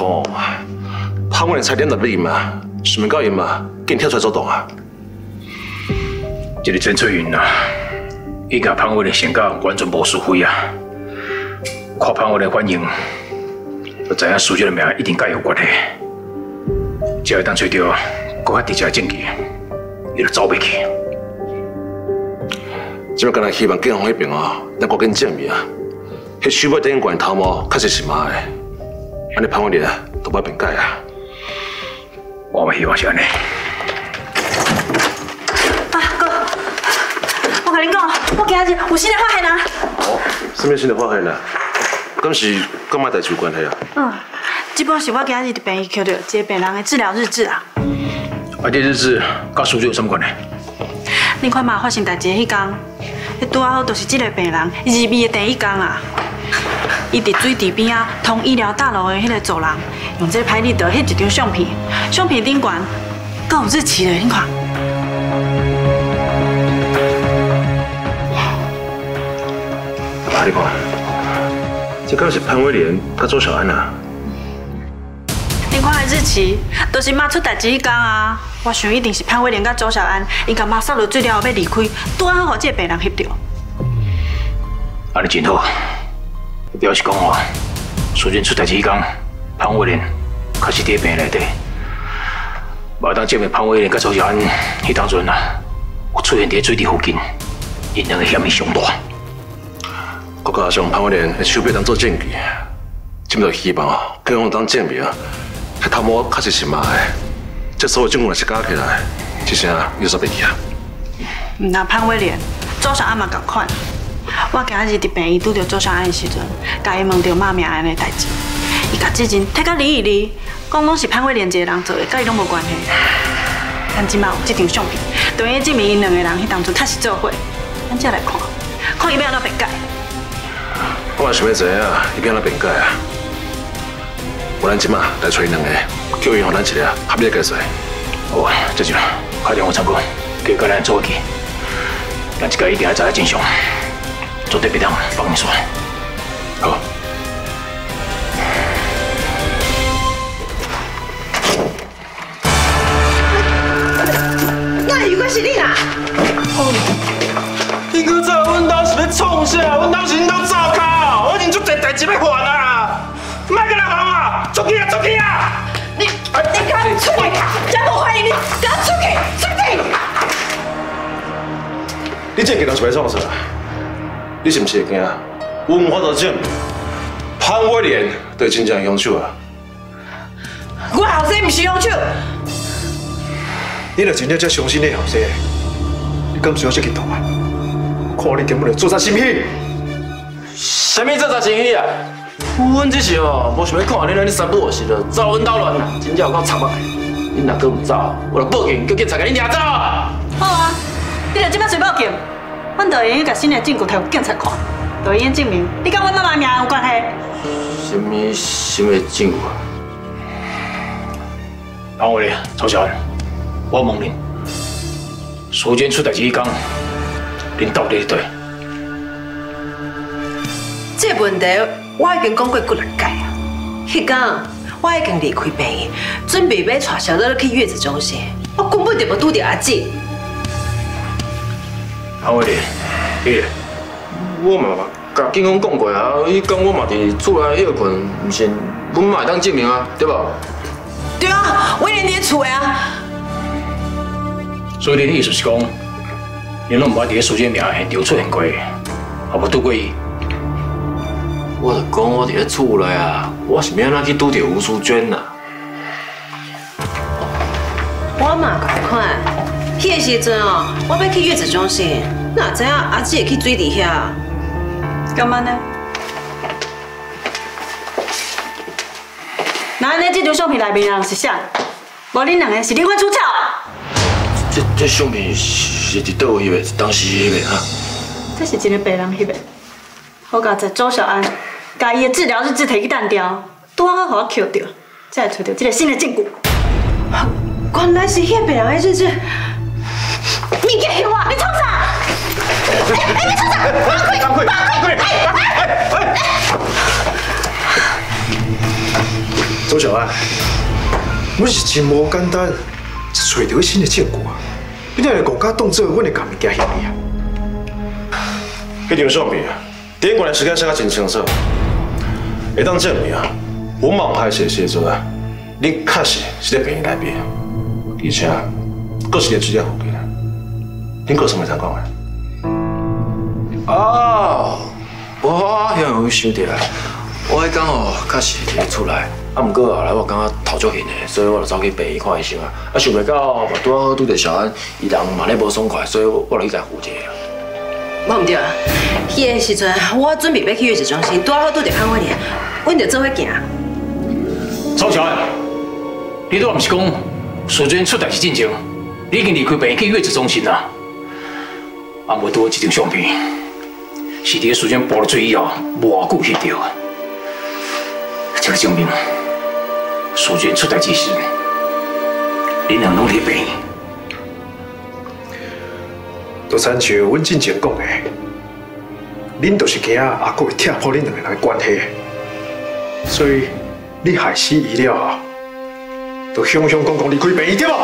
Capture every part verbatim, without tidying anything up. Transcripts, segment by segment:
吼，潘伟才念入你嘛，想到伊嘛，紧跳出来做动啊！ 这个郑翠云啊，伊甲潘伟的性格完全无输非啊！看潘伟的反应，就知影苏娟的命一定甲伊有关系。只要当找到搁较直接的证据，伊就走袂去。 即摆干来希望警方迄边哦，咱赶紧证明啊！迄许尾顶管头毛确实是妈的，安尼潘伟啊，都不变改啊！ 我嘛希望是安尼。 啊哥，我甲恁讲，我今日有新的发现啊！ 哦，什么新的发现啊？敢是跟买代志有关系啊？ 嗯，这本是我今日伫病院捡到一个病人的治疗日志啊。 啊，这日志甲苏娟有什么关系？ 恁看嘛，发生代志迄天，迄拄啊好就是这个病人入院的第一天啊。伊伫水池边啊，通医疗大楼的迄个走廊，用这拍立得翕一张相片，相片顶悬搁有日期的，恁看。 爸，你看，这敢是潘威廉甲周小安啊？ 恁看的日期，都是妈出代志迄天啊。我想一定是潘威廉甲周小安，因甲妈扫落水了后要离开，拄好互这个病人翕到。 安尼真好。表示讲话，苏娟出代志迄天，潘威廉确实伫病院内底。嘛当证明潘威廉甲周小安迄当阵啊，有出现伫水池附近，因两个嫌疑上大。 我加上潘威廉的手表当做证据，今就希望哦，警方当证明，迄头毛确实是妈的。这所有证据若是加起来，一声又煞袂去啊！ 毋那潘威廉、周小安嘛同款。我今日伫病院拄到周小安的时阵，甲伊问到妈命案的代志，伊甲之前摕甲离一离，讲拢是潘威廉一个人做的，甲伊拢无关系。但即马有这张相片，等于证明因两个人迄当初确实做伙。咱再来看，看伊要安怎辩解。 我嘛想要知影，伊要安怎辩解啊？我咱即马来找因两个，叫伊互咱一个合理的解释。 好啊，这就快点我参观，叫个咱做去。咱这个一定要知影真相。绝对别当放你说。好。 那如果是你啊？ 你哥在阮兜是要创啥？阮兜是恁兜灶骹，我已经足侪代志要还啊！莫过来烦我，出去啊，出去啊！ 你你赶紧出去！真无欢迎你，赶快出去，出去！ 你这个人是要创啥？你是不是会惊？有无法度证明潘威廉对真正凶手啊？ 我后生不是凶手。 你若真正这相信你后生，你敢需要这个头啊？看你根本就做啥心虚？什么做啥心虚啊？阮这是哦，无想要看恁安尼三不五时就走阮兜乱啦，真正有够惨啊！恁若搁唔走，我就报警，叫警察甲恁抓走。 好啊，你若即摆随报警。阮就会用甲新的证据摕互警察看，就会用证明你甲阮妈妈命有关系。 什么新的证据啊？ 潘威廉、周小安，我问恁，苏娟出代志迄天，恁到底是对？ 这问题我已经讲过几六届啊。迄天我已经离开病院，准备要带小乐去月子中心，我根本就无拄到阿姊。 潘威廉，你， 我嘛甲警方讲过啊，伊讲我嘛伫厝内休困，毋是，阮嘛会当证明啊，对无？ 对啊，我连伫厝啊。 所以恁的意思是讲，恁拢毋捌伫咧苏娟命现场出现过，也无拄过伊。 我就讲我伫咧厝内啊，我是要安怎去拄到吴淑娟啊？ 我嘛同款。迄个时阵哦，我要去月子中心，哪知影阿姊会去水池遐？ 干嘛呢？那安尼这张相片内面人是啥？无恁两个是离婚出丑？ 这这相片是伫倒位翕的？当时翕的哈？ 这是一个病人翕的。我甲在周小安，甲伊的治疗日志摕去弹掉，拄好互我捡到，才会找到这个新的证据。 原来是迄个病人的日志。你给我，你冲啥？哎哎，你冲啥？放开！放开！放开！哎哎哎！ 周小安，阮是真无简单，找到新的证据啊！你哪会讲甲当做阮会甲物件嫌你啊？ 迄张相片啊，电管的时间写甲真清楚，会当证明啊，阮网拍摄时阵啊，你确实是在病院内面，而且佫是伫水仔附近啊。恁佫有啥物通讲的？ 哦，我遐有想起来，我迄天哦，确实伫厝内，啊，毋过后来我感觉头足晕的，所以我就走去病院看医生啊。啊，想袂到嘛，拄好拄着小安，伊人嘛咧无爽快，所以我就去甲扶一下。 无毋对啊，迄个时阵我准备要去月子中心，拄好拄着潘伟莲，阮就做伙行。 周小安，你都毋是讲事前出代志进前，你已经离开病院去月子中心啦？啊，无拄好一张相片，是伫事前跋落水以后无偌久翕到的，这个证明事前出代志时，恁两拢伫病院。 就亲像阮之前讲的，恁就是惊阿哥会踢破恁两个人的关系，所以你害死伊了后，就雄雄公公离开病院对无？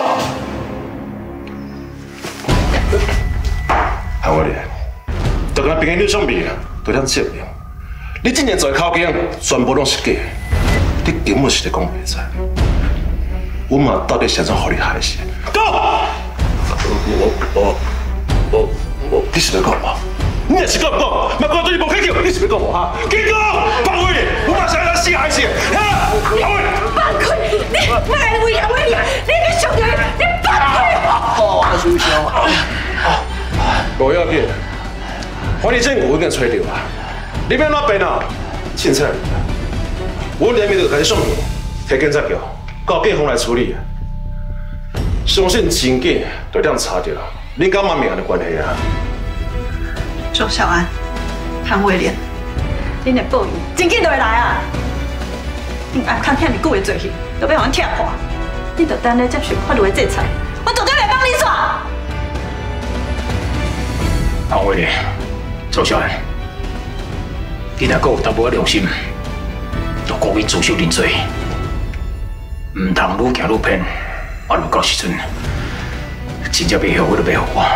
韩伟莲，就跟病院你相比啊，都通证明，你今年做的口径全部拢是假的，你根本是在讲白菜。我嘛到底是怎互你害死？讲！我我。我我，你是要讲无？你若是讲唔讲，嘛讲对你无客气，你是要讲无哈？紧讲，放开！我马上要死害死！哈！放开！ 放开！你莫来威胁我你，你个小人，你放开我！ 我休息啊。 无要紧，反正证据我已经找到啊。你要哪边啊？凊彩，我连面就开始相片，摕警察局，交警方来处理啊。相信真假就当查到。恁甲妈咪安的关系啊？ 周小安、潘伟莲，恁的报应真紧就会来啊！恁暗藏遐尼久的罪行，就要互阮踢破，恁就等咧接受法律的制裁，我绝对袂帮恁耍。 潘伟莲、周小安，你若阁有淡薄仔良心，就故意自首认罪，唔通愈行愈偏，啊，就到时阵。真正袂后悔就袂后悔。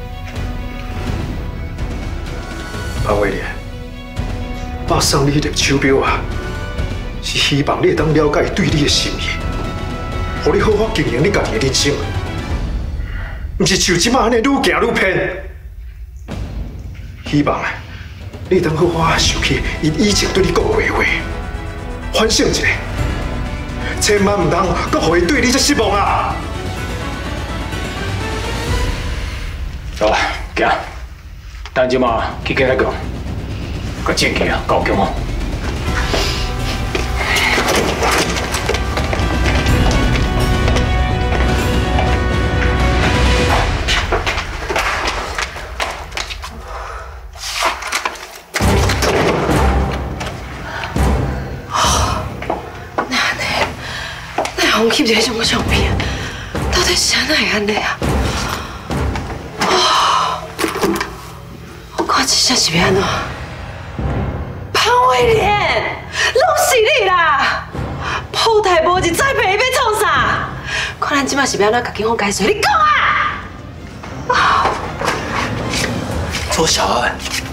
潘伟莲，我送你迄粒手表啊，是希望你会当了解对你的心意，互你好好经营你家己的人生，毋是像即马安尼愈行愈偏。希望你会当好好想起因以前对你讲过的话，反省一下，千万毋通阁互伊对你这失望啊！ 走啊，行！等即马去警察局，甲证据啊交给我。 那呢？那红翕这种相片，到底是安怎会安尼啊？我真正是要安怎？潘伟莲，拢是你啦！铺台无一再赔，要创啥？看咱即马是要安怎甲警方解释？你讲啊！ 周小安，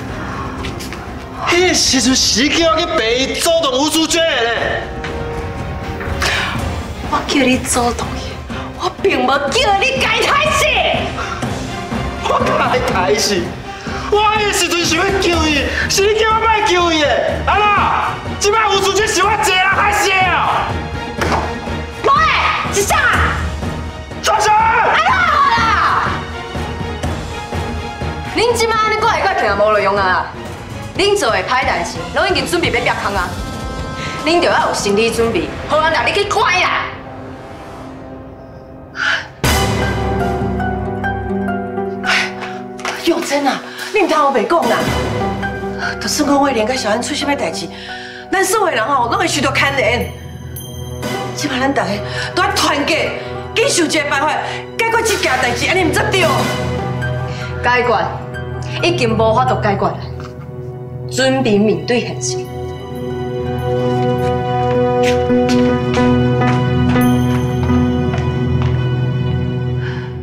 迄时阵是叫我去病院主动吴淑娟的咧。 我叫你主动去，我并无叫你改台戏。 我改台戏。我迄时阵想要救伊，是你叫我莫救伊的，安那？即摆吴淑娟是我一个人害死的哦。 无诶，是啥？ 周小安， 安怎好啦？恁即摆安尼过来过去也无路用啊！恁做的歹代志，拢已经准备要挖坑啊！恁就要有心理准备，好人带你去看啦。永贞啊，你唔通我袂讲啦！就算讲我连甲小安出什么代志，咱所有人吼拢会受到牵连。即摆咱大家都要团结，紧想一个办法解决这件代志，安尼唔则对。解决已经无法度解决了，准备面对现实。